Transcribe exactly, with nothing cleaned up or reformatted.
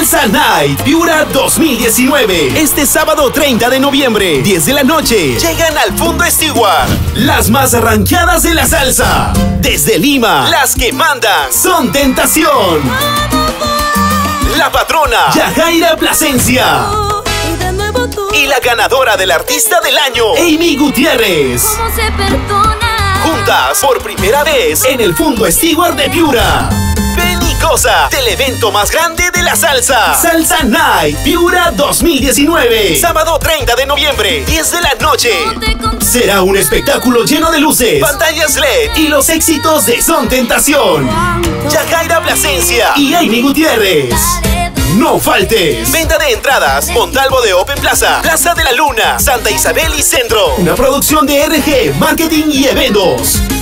Salsa Night Piura dos mil diecinueve. Este sábado treinta de noviembre, diez de la noche, llegan al Fundo Stewart. Las más rankeadas de la salsa. Desde Lima, las que mandan son Tentación, La Patrona, Yajaira Plasencia y la ganadora del Artista del Año, Amy Gutiérrez. ¿Cómo se perdona? Juntas por primera vez en el Fundo Stewart de Piura. Ven y goza del evento más grande de la salsa. Salsa Night Piura dos mil diecinueve. Sábado treinta de noviembre, diez de la noche. Será un espectáculo lleno de luces, pantallas L E D y los éxitos de Son Tentación, Yajaira Plasencia y Amy Gutiérrez. No faltes. Venta de entradas, Montalvo de Open Plaza, Plaza de la Luna, Santa Isabel y Centro. Una producción de R G Marketing y Eventos.